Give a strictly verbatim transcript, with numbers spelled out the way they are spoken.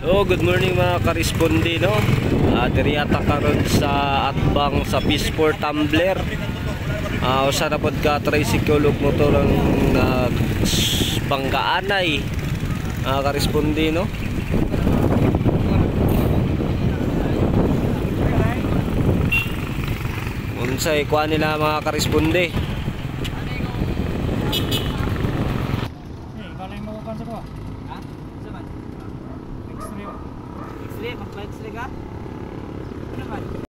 Oh, good morning mga karesponde, no? Uh, diri ata karon sa atbang sa Pisport Tumbler. Ah, uh, usa na pod ka tricycle ug motor ang uh, banggaanay. Ah, uh, karesponde, no? Unsay kuan nila mga karesponde? Eh, kalau yang mau kan sa ko? Ha? Sa man? X-ray. X-ray, mag-x-ray ka? Ano man?